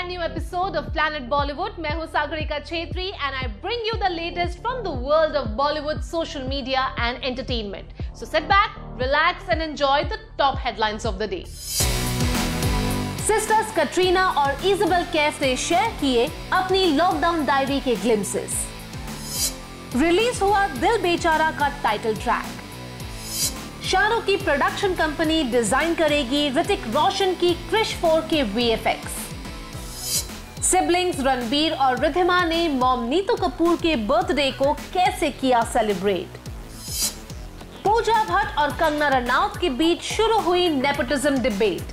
brand new episode of Planet Bollywood. मैं हूँ Sagarika Chhetri and I bring you the latest from the world of Bollywood, social media and entertainment. So sit back, relax and enjoy the top headlines of the day. Sisters Katrina और Isabelle Kaif ने share किए अपनी lockdown diary के glimpses. Release हुआ दिल बेचारा का title track. Shahrukh की production company design करेगी ऋतिक रोशन की क्रिश 4 के वीएफएक्स। सिबलिंग्स रणबीर और रिद्धिमा ने मॉम नीतू कपूर के बर्थडे को कैसे किया सेलिब्रेट। पूजा भट्ट और कंगना रनौत के बीच शुरू हुई nepotism debate.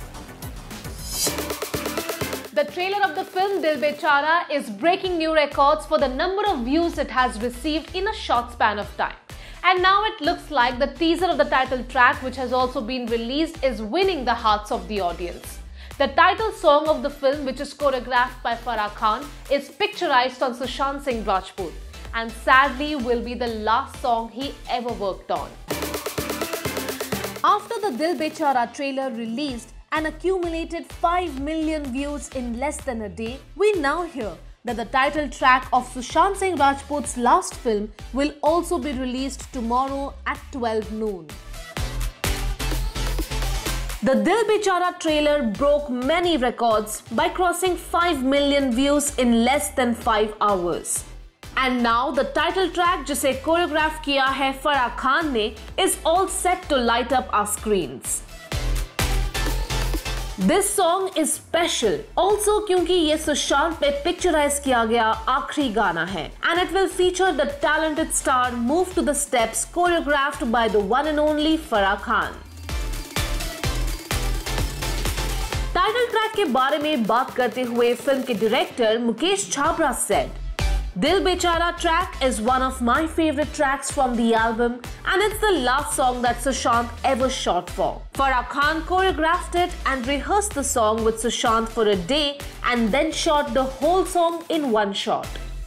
The trailer of the film Dil Bechara is breaking new records for the number of views it has received in a short span of time. And now it looks like the teaser of the title track, which has also been released, is winning the hearts of the audience. The title song of the film, which is choreographed by Farah Khan, is picturized on Sushant Singh Rajput and sadly will be the last song he ever worked on. After the Dil Bechara trailer released and accumulated 5 million views in less than a day, we now hear that the title track of Sushant Singh Rajput's last film will also be released tomorrow at 12 noon. The Dil Bechara trailer broke many records by crossing 5 million views in less than 5 hours. And now the title track, जिसे choreograph किया है फराह खान ने, is all set to light up our screens. This song is special also क्योंकि ये सुशांत पे picturise किया गया आखिरी गाना है and it will feature the talented star move to the steps choreographed by the one and only Farah Khan. Title track के बारे में बात करते हुए फिल्म के director Mukesh Chhabra said, Dil Bechara track is one of my favorite tracks from the album and it's the last song that Sushant ever shot for. Farah Khan choreographed it and rehearsed the song with Sushant for a day and then shot the whole song in one shot.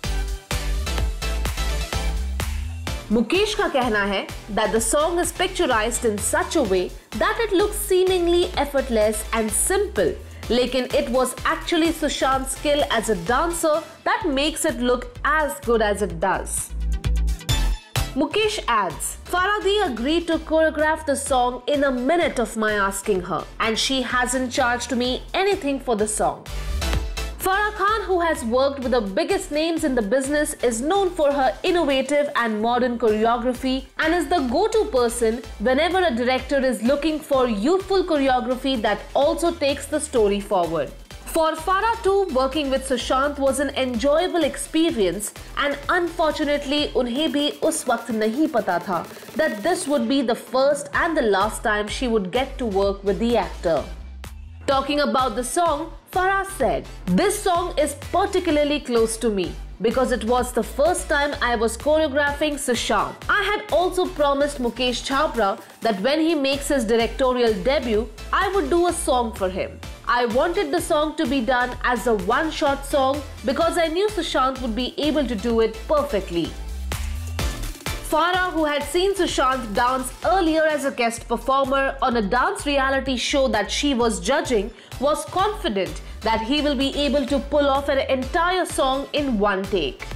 Mukesh का कहना है that the song is picturized in such a way that it looks seemingly effortless and simple. लेकिन it was actually Sushant's skill as a dancer that makes it look as good as it does. Mukesh adds, Farah agreed to choreograph the song in a minute of my asking her, and she hasn't charged me anything for the song. Farah Khan, who has worked with the biggest names in the business, is known for her innovative and modern choreography and is the go-to person whenever a director is looking for youthful choreography that also takes the story forward. For Farah too, working with Sushant was an enjoyable experience and unfortunately उन्हें भी उस वक्त नहीं पता था that this would be the first and the last time she would get to work with the actor. Talking about the song, Farah said, This song is particularly close to me because it was the first time I was choreographing Sushant. I had also promised Mukesh Chhabra that when he makes his directorial debut, I would do a song for him. I wanted the song to be done as a one-shot song because I knew Sushant would be able to do it perfectly. Farah, who had seen Sushant dance earlier as a guest performer on a dance reality show that she was judging, was confident that he will be able to pull off an entire song in one take.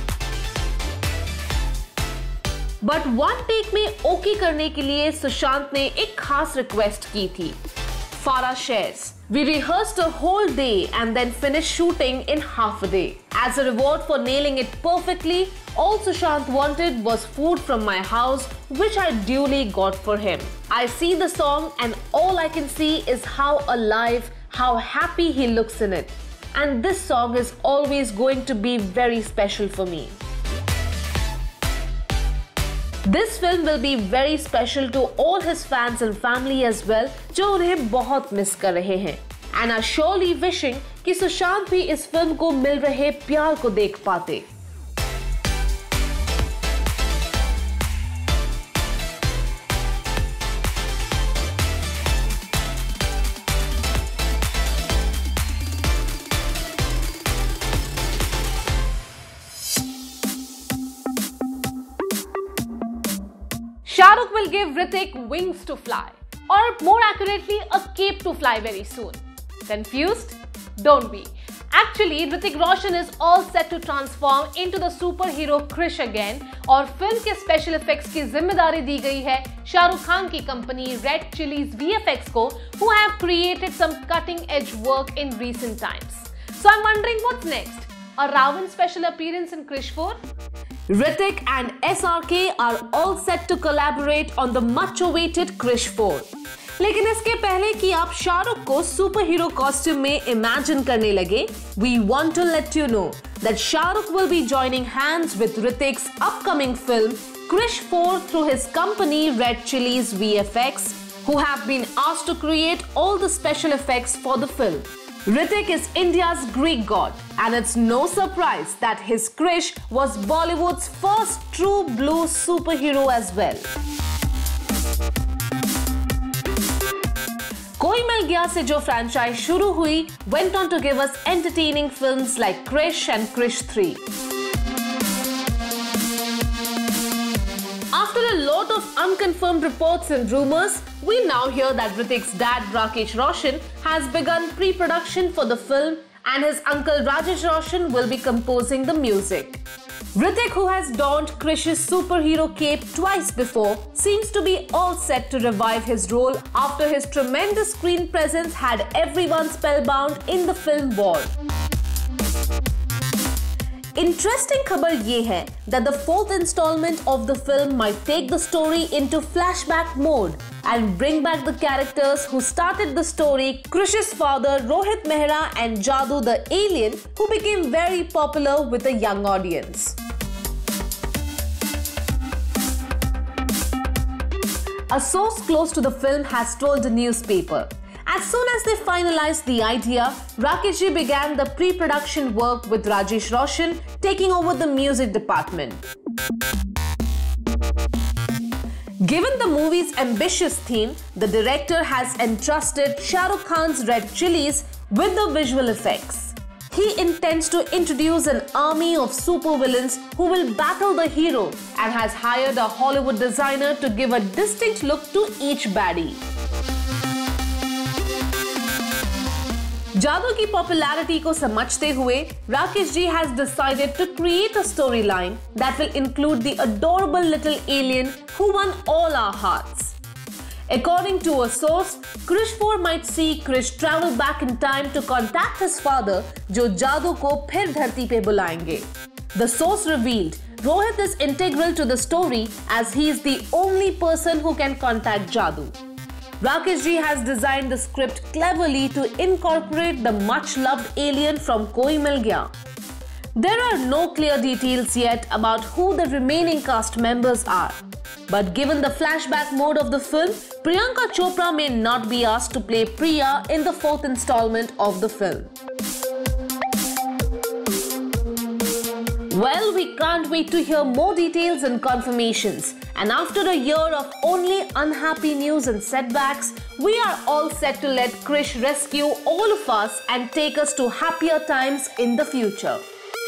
But one take में okay करने के लिए सुशांत ने एक खास request की थी. Farah shares, We rehearsed a whole day and then finished shooting in half a day. As a reward for nailing it perfectly, all Sushant wanted was food from my house, which I duly got for him. I see the song and all I can see is how alive, how happy he looks in it. And this song is always going to be very special for me. This film will be very special to all his fans and family as well, जो उन्हें बहुत miss कर रहे हैं, and are surely wishing कि सुशांत भी इस film को मिल रहे प्यार को देख पाते. Shahrukh will give Hrithik wings to fly, or more accurately, a cape to fly very soon. Confused? Don't be. Actually, Hrithik Roshan is all set to transform into the superhero Krish again और film के special effects की जिम्मेदारी दी गई है शाहरुख खान की company Red Chillies VFX को, who have created some cutting-edge work in recent times. So I'm wondering what's next? A Ravan special appearance in Krish 4? Hrithik and SRK are all set to collaborate on the much-awaited Krish 4. लेकिन इसके पहले कि आप शाहरुख को superhero costume में imagine करने लगे, we want to let you know that Shahrukh will be joining hands with Hrithik's upcoming film Krish 4 through his company Red Chillies VFX, who have been asked to create all the special effects for the film. Hrithik is India's Greek god, and it's no surprise that his Krish was Bollywood's first true blue superhero as well. कोई मिल गया से जो franchise शुरू हुई went on to give us entertaining films like Krish and Krish 3. After a lot of unconfirmed reports and rumors, we now hear that Hrithik's dad Rakesh Roshan has begun pre-production for the film and his uncle Rajesh Roshan will be composing the music. Hrithik, who has donned Krish's superhero cape twice before, seems to be all set to revive his role after his tremendous screen presence had everyone spellbound in the film War. Interesting खबर ये है that the fourth installment of the film might take the story into flashback mode and bring back the characters who started the story, Krish's father Rohit Mehra and Jadoo the alien, who became very popular with a young audience. A source close to the film has told the newspaper, as soon as they finalized the idea, Rakesh ji began the pre-production work with Rajesh Roshan taking over the music department. Given the movie's ambitious theme, the director has entrusted Shahrukh Khan's Red Chillies with the visual effects. He intends to introduce an army of supervillains who will battle the hero and has hired a Hollywood designer to give a distinct look to each baddie. जादू की popularity को समझते हुए Rakesh ji has decided to create a storyline that will include the adorable little alien who won all our hearts. According to a source, Krish 4 might see Krish travel back in time to contact his father, जो जादू को फिर धरती पे बुलाएंगे. The source revealed Rohit is integral to the story as he is the only person who can contact Jadoo. Rakesh ji has designed the script cleverly to incorporate the much-loved alien from Koi Mil Gaya. There are no clear details yet about who the remaining cast members are. But given the flashback mode of the film, Priyanka Chopra may not be asked to play Priya in the fourth installment of the film. Well, we can't wait to hear more details and confirmations. And after a year of only unhappy news and setbacks, we are all set to let Krish rescue all of us and take us to happier times in the future.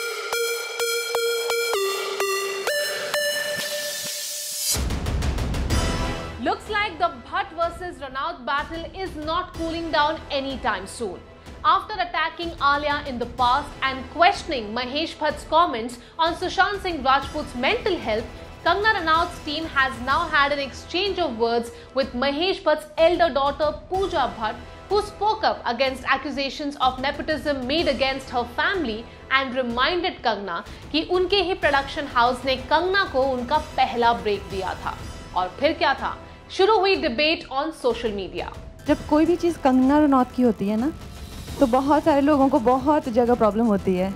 Looks like the Bhatt versus Ranaut battle is not cooling down anytime soon. After attacking Alia in the past and questioning Mahesh Bhatt's comments on Sushant Singh Rajput's mental health, Kangana Ranaut's team has now had an exchange of words with Mahesh Bhatt's elder daughter Pooja Bhatt, who spoke up against accusations of nepotism made against her family and reminded Kangana कि उनके ही production house ने कंगना को उनका पहला break दिया था. और फिर क्या था? शुरू हुई डिबेट ऑन सोशल मीडिया. जब कोई भी चीज़ कंगना रनौत की होती है ना, तो बहुत सारे लोगों को बहुत जगह प्रॉब्लम होती है.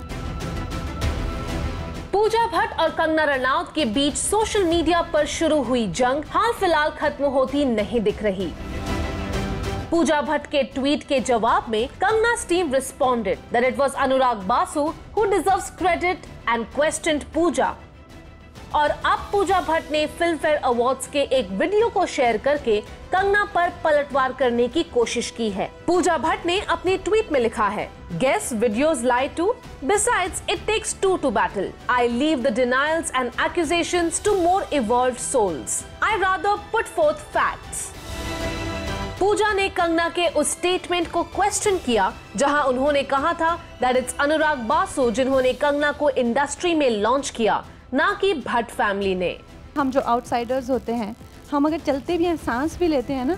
पूजा भट्ट और कंगना रनौत के बीच सोशल मीडिया पर शुरू हुई जंग हाल फिलहाल खत्म होती नहीं दिख रही. पूजा भट्ट के ट्वीट के जवाब में कंगना's team responded that it was Anurag Basu who deserves credit and questioned Pooja. और अब पूजा भट्ट ने फिल्म फेयर अवार्ड्स के एक वीडियो को शेयर करके कंगना पर पलटवार करने की कोशिश की है. पूजा भट्ट ने अपने ट्वीट में लिखा है, Guess videos lie too? Besides, it takes two to battle. I leave the denials and accusations to more evolved souls. I rather put forth facts. पूजा ने कंगना के उस स्टेटमेंट को क्वेश्चन किया जहां उन्होंने कहा था दैट इट्स अनुराग बासु जिन्होंने कंगना को इंडस्ट्री में लॉन्च किया, ना कि भट्ट फैमिली ने। हम जो आउटसाइडर्स होते हैं, हम अगर चलते भी हैं, सांस भी लेते हैं ना,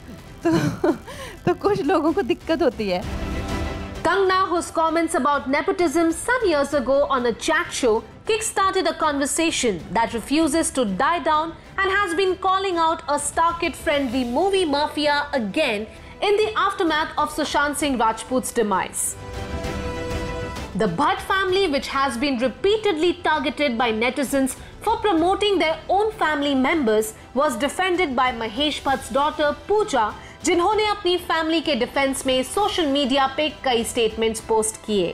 तो कुछ लोगों को दिक्कत होती है। Kangna, whose comments about nepotism some years ago on a chat show kick-started a conversation that refuses to die down and has been calling out a star kid-friendly movie mafia again in the aftermath of Sushant Singh Rajput's demise. The Bhatt family, which has been repeatedly targeted by netizens for promoting their own family members, was defended by Mahesh Bhatt's daughter Pooja, जिन्होंने अपनी family के defence में social media पे कई statements post किए,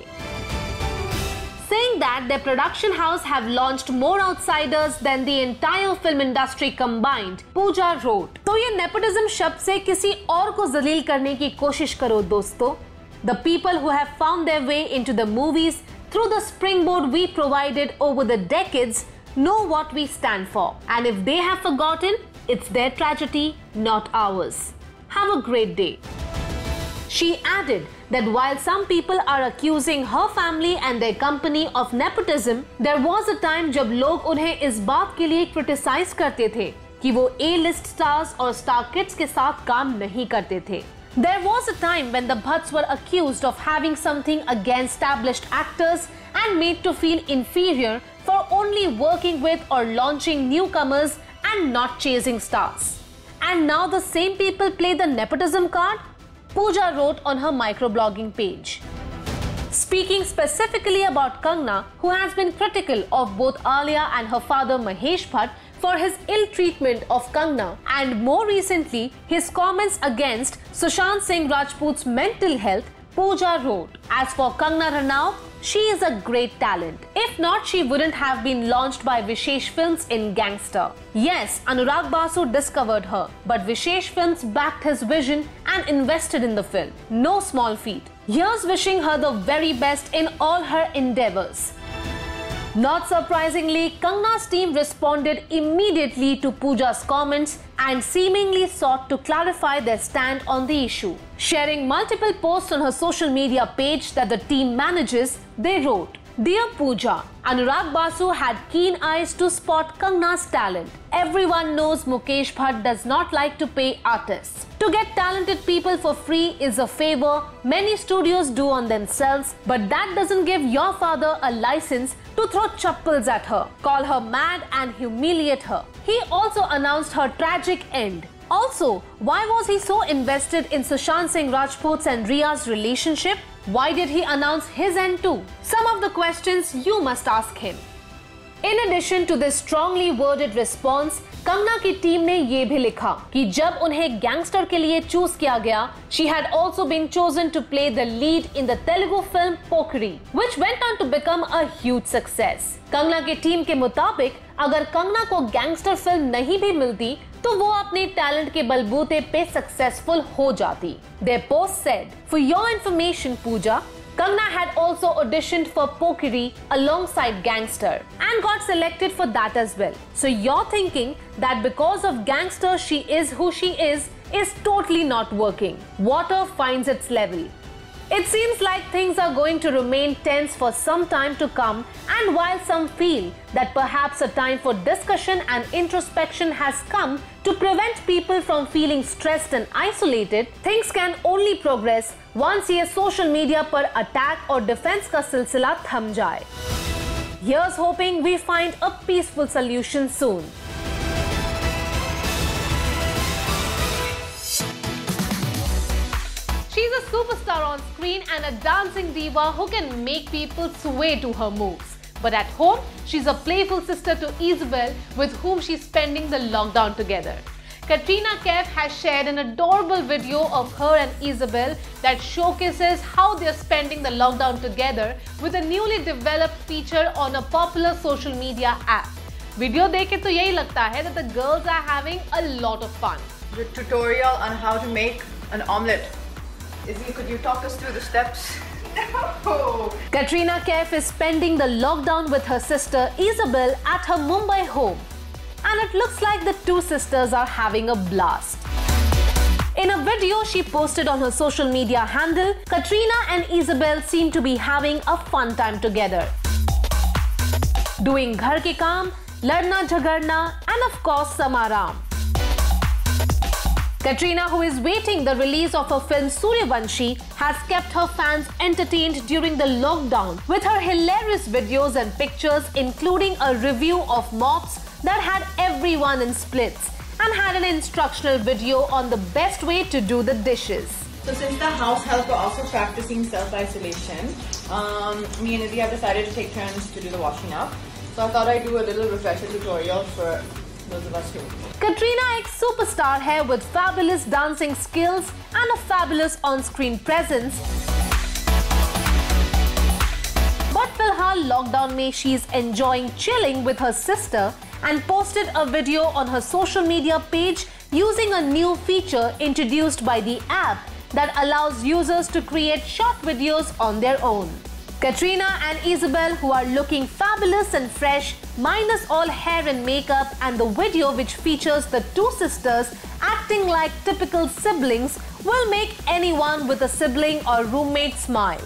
saying that their production house have launched more outsiders than the entire film industry combined, Pooja wrote. तो ये nepotism शब्द से किसी और को जलील करने की कोशिश करो दोस्तों। The people who have found their way into the movies through the springboard we provided over the decades know what we stand for, and if they have forgotten, it's their tragedy, not ours. Have a great day. She added that while some people are accusing her family and their company of nepotism, there was a time जब लोग उन्हें इस बात के लिए criticise करते थे कि वो A-list stars और star kids के साथ काम नहीं करते थे. There was a time when the Bhatts were accused of having something against established actors and made to feel inferior for only working with or launching newcomers and not chasing stars. And now the same people play the nepotism card? Pooja wrote on her microblogging page. Speaking specifically about Kangna, who has been critical of both Alia and her father Mahesh Bhatt for his ill treatment of Kangna and more recently his comments against Sushant Singh Rajput's mental health, Pooja wrote, as for Kangna Ranaut, she is a great talent. If not, she wouldn't have been launched by Vishesh Films in Gangster. Yes, Anurag Basu discovered her, but Vishesh Films backed his vision and invested in the film. No small feat. Here's wishing her the very best in all her endeavors. Not surprisingly, Kangna's team responded immediately to Pooja's comments and seemingly sought to clarify their stand on the issue. Sharing multiple posts on her social media page that the team manages, they wrote, "Dear Pooja, Anurag Basu had keen eyes to spot Kangna's talent. Everyone knows Mukesh Bhatt does not like to pay artists. To get talented people for free is a favor many studios do on themselves, but that doesn't give your father a license to throw chappals at her, call her mad and humiliate her." He also announced her tragic end. Also, why was he so invested in Sushant Singh Rajput's and Ria's relationship? Why did he announce his end too? Some of the questions you must ask him. In addition to this strongly worded response, Kangana की team ने ये भी लिखा कि जब उन्हें gangster के लिए चूज किया गया, she had also been chosen to play the lead in the Telugu film Pokeri, which went on to become a huge success. Kangana की टीम के मुताबिक अगर कंगना को गैंगस्टर फिल्म नहीं भी मिलती तो वो अपने टैलेंट के बलबूते पे सक्सेसफुल हो जाती. Their post said, "For your information, Pooja, Kangna had also auditioned for Pokeri alongside Gangster and got selected for that as well. So you're thinking that because of Gangster she is who she is totally not working. Water finds its level." It seems like things are going to remain tense for some time to come, and while some feel that perhaps a time for discussion and introspection has come to prevent people from feeling stressed and isolated, things can only progress once ये social media पर attack और defense का सिलसिला थम जाए. Here's hoping we find a peaceful solution soon. She's a superstar on screen and a dancing diva who can make people sway to her moves. But at home, she's a playful sister to Isabel, with whom she's spending the lockdown together. Katrina Kaif has shared an adorable video of her and Isabel that showcases how they're spending the lockdown together with a newly developed feature on a popular social media app. Video देख के तो यही लगता है that the girls are having a lot of fun. The tutorial on how to make an omelette. Izzy, could you talk us through the steps? No. Katrina Kaif is spending the lockdown with her sister Isabel at her Mumbai home. And it looks like the two sisters are having a blast. In a video she posted on her social media handle, Katrina and Isabel seem to be having a fun time together. Doing घर के काम, लड़ना झगड़ना, and of course some आराम. Katrina, who is waiting the release of her film Sooryavanshi, has kept her fans entertained during the lockdown with her hilarious videos and pictures, including a review of mops that had everyone in splits and had an instructional video on the best way to do the dishes. So since the house help were also practicing self-isolation, me and Izzy have decided to take turns to do the washing up. So I thought I'd do a little refresher tutorial for those of us who. Katrina एक superstar है with fabulous dancing skills and a fabulous on-screen presence. But फिलहाल lockdown में she is enjoying chilling with her sister and posted a video on her social media page using a new feature introduced by the app that allows users to create short videos on their own. Katrina and Isabel, who are looking fabulous and fresh, minus all hair and makeup, and the video which features the two sisters acting like typical siblings, will make anyone with a sibling or roommate smile.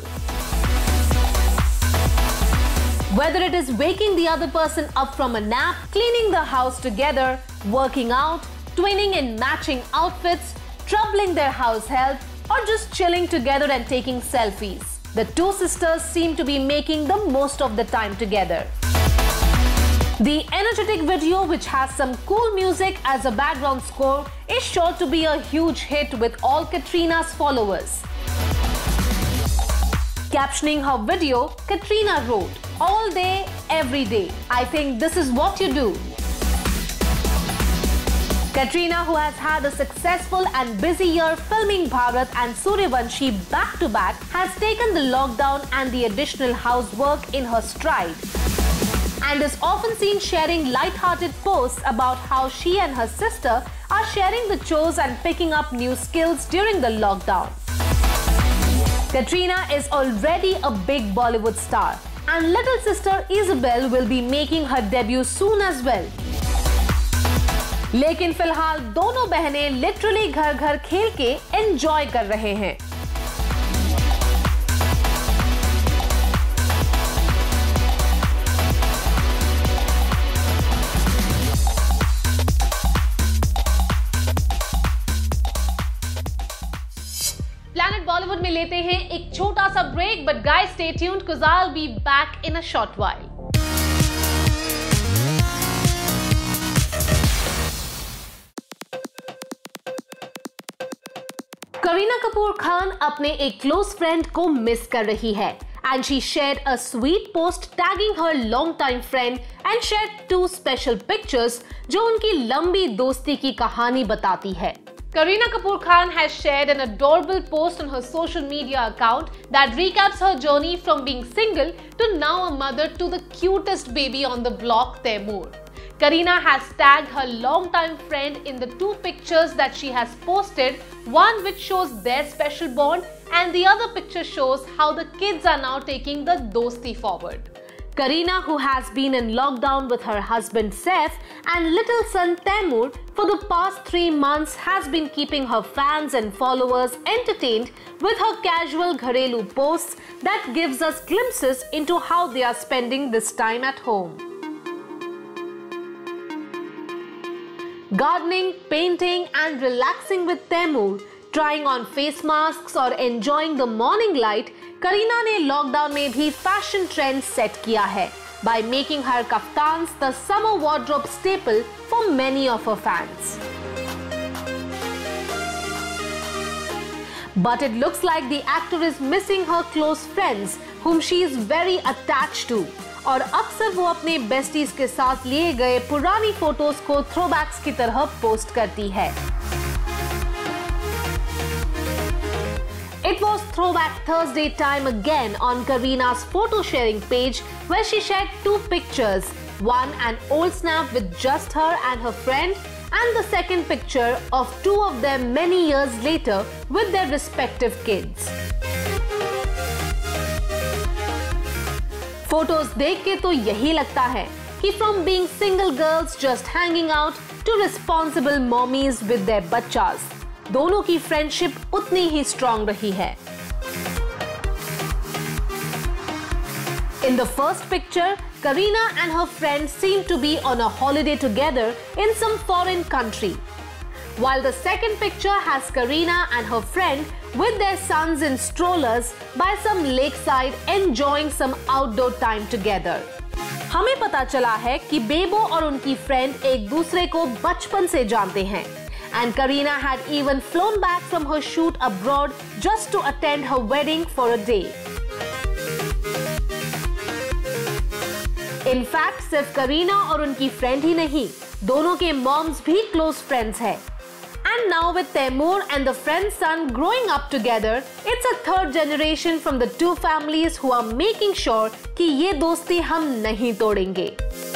Whether it is waking the other person up from a nap, cleaning the house together, working out, twinning in matching outfits, troubling their house help, or just chilling together and taking selfies, the two sisters seem to be making the most of the time together. The energetic video, which has some cool music as a background score, is sure to be a huge hit with all Katrina's followers. Captioning her video, Katrina wrote, "All day, every day. I think this is what you do." Katrina, who has had a successful and busy year filming Bharat and Sooryavanshi back-to-back, has taken the lockdown and the additional housework in her stride and is often seen sharing light-hearted posts about how she and her sister are sharing the chores and picking up new skills during the lockdown. Katrina is already a big Bollywood star, and little sister Isabel will be making her debut soon as well. लेकिन फिलहाल दोनों बहनें literally घर-घर खेल के enjoy कर रहे हैं. प्लैनेट बॉलीवुड में लेते हैं एक छोटा सा break, but guys stay tuned cause I'll be back in a short while. Kareena Kapoor Khan अपने एक क्लोज फ्रेंड को मिस कर रही है and she shared a sweet post tagging her long-time friend and shared 2 special pictures जो उनकी लंबी दोस्ती की कहानी बताती है. Kareena Kapoor Khan has shared an adorable post on her social media account that recaps her journey from being single to now a mother to the cutest baby on the block, Taimur. Kareena has tagged her longtime friend in the 2 pictures that she has posted, one which shows their special bond and the other picture shows how the kids are now taking the dosti forward. Kareena, who has been in lockdown with her husband Saif and little son Taimur for the past 3 months, has been keeping her fans and followers entertained with her casual gharelu posts that gives us glimpses into how they are spending this time at home. Gardening, painting and relaxing with Taimur, trying on face masks or enjoying the morning light, Kareena ने lockdown में भी fashion trend set किया है by making her kaftans the summer wardrobe staple for many of her fans. But it looks like the actor is missing her close friends whom she is very attached to. और अक्सर वो अपने besties के साथ लिए गए पुरानी photos को थ्रोबैक्स की तरह पोस्ट करती है. It was Throwback Thursday time again on Kareena's photo sharing page where she shared 2 pictures, one an old snap with just her and her friend and the second picture of 2 of them many years later with their respective kids. Photos देख के तो यही लगता है कि from being single girls just hanging out to responsible mommies with their बच्चास. दोनों की friendship उतनी ही स्ट्रॉन्ग रही है। In the first picture, Kareena and her friend seem to be on a holiday together in some foreign country. While the second picture has Kareena and her friend with their sons in strollers by some lakeside enjoying some outdoor time together. हमें पता चला है कि बेबो और उनकी friend एक दूसरे को बचपन से जानते हैं. And Kareena had even flown back from her shoot abroad just to attend her wedding for a day. In fact, सिर्फ करीना और उनकी फ्रेंड ही नहीं, दोनों के मॉम्स भी क्लोज फ्रेंड्स हैं. And now with Taimur and the friend's son growing up together, it's a third generation from the two families who are making sure कि ये दोस्ती हम नहीं तोड़ेंगे.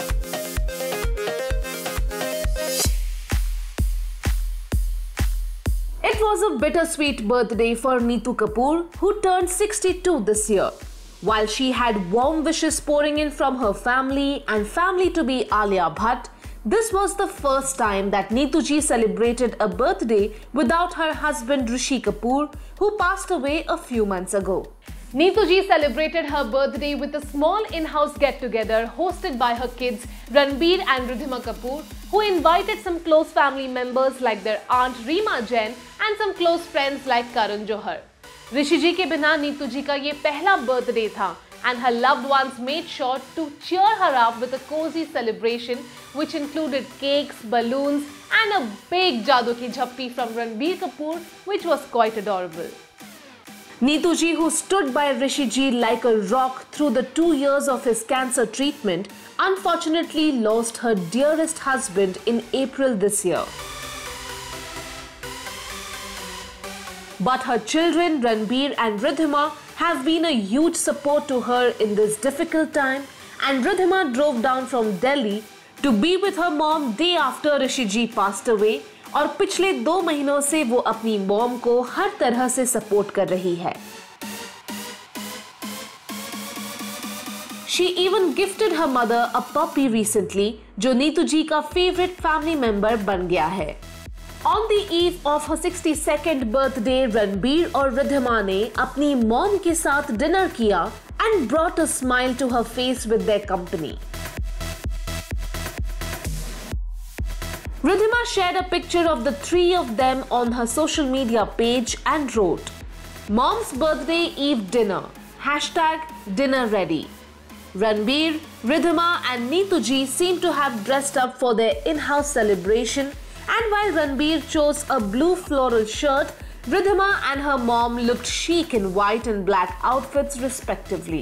It was a bittersweet birthday for Neetu Kapoor, who turned 62 this year. While she had warm wishes pouring in from her family and family-to-be Alia Bhatt, this was the first time that Neetu ji celebrated a birthday without her husband Rishi Kapoor, who passed away a few months ago. Neetu ji celebrated her birthday with a small in-house get-together hosted by her kids Ranbir and Ridhima Kapoor, who invited some close family members like their aunt Reema Jain and some close friends like Karan Johar. ऋषि जी के बिना नीतू जी का ये पहला birthday था and her loved ones made sure to cheer her up with a cozy celebration which included cakes, balloons and a big जादू की झप्पी from Ranbir Kapoor, which was quite adorable. Neetu ji, who stood by Rishi ji like a rock through the 2 years of his cancer treatment, unfortunately lost her dearest husband in April this year. But her children, Ranbir and Ridhima, have been a huge support to her in this difficult time, and Ridhima drove down from Delhi to be with her mom day after Rishi ji passed away, और पिछले 2 महीनों से वो अपनी mom को हर तरह से support कर रही है. She even gifted her mother a puppy recently, जो नीतू जी का favorite family member बन गया है. On the eve of her 62nd birthday, Ranbir और Ridhima ने अपनी मॉम के साथ डिनर किया and brought a smile to her face with their company. Ridhima shared a picture of the 3 of them on her social media page and wrote, "Mom's birthday eve dinner, #dinner ready." Ranbir, Ridhima and Neetu ji seem to have dressed up for their in-house celebration. And while Ranbir chose a blue floral shirt, Ridhima and her mom looked chic in white and black outfits respectively.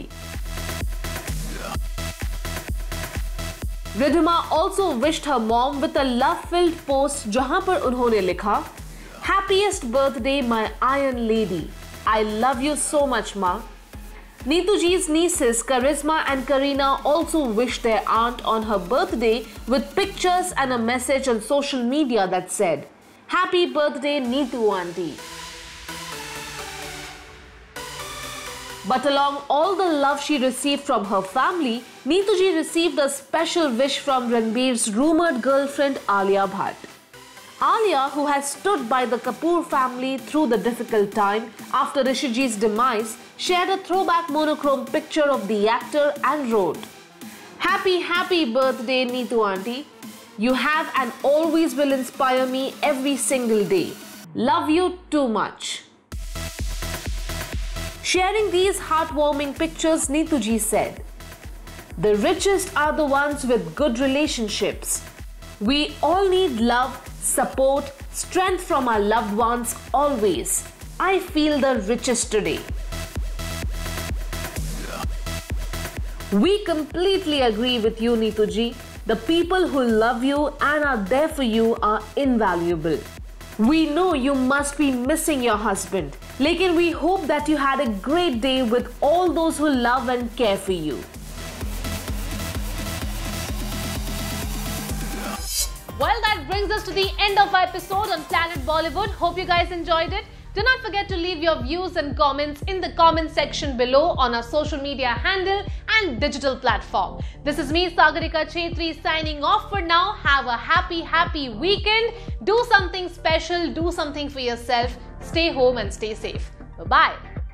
Ridhima also wished her mom with a love-filled post जहां पर उन्होंने लिखा, "Happiest birthday my iron lady. I love you so much, Ma." Neetu ji's nieces Karisma and Kareena also wished their aunt on her birthday with pictures and a message on social media that said, "Happy birthday Neetu auntie." But along all the love she received from her family, Neetu ji received a special wish from Ranbir's rumored girlfriend Alia Bhatt. Alia, who has stood by the Kapoor family through the difficult time after Rishi ji's demise, shared a throwback monochrome picture of the actor and wrote, Happy birthday Neetu auntie. You have and always will inspire me every single day. Love you too much." Sharing these heartwarming pictures, Neetu ji said, "The richest are the ones with good relationships. We all need love, support, strength from our loved ones always. I feel the richest today." We completely agree with you, Neetu ji. The people who love you and are there for you are invaluable. We know you must be missing your husband, lekin we hope that you had a great day with all those who love and care for you. Well, that brings us to the end of our episode on Planet Bollywood. Hope you guys enjoyed it. Do not forget to leave your views and comments in the comment section below on our social media handle and digital platform. This is me, Sagarika Chetri, signing off for now. Have a happy weekend. Do something special, do something for yourself. Stay home and stay safe. Bye-bye.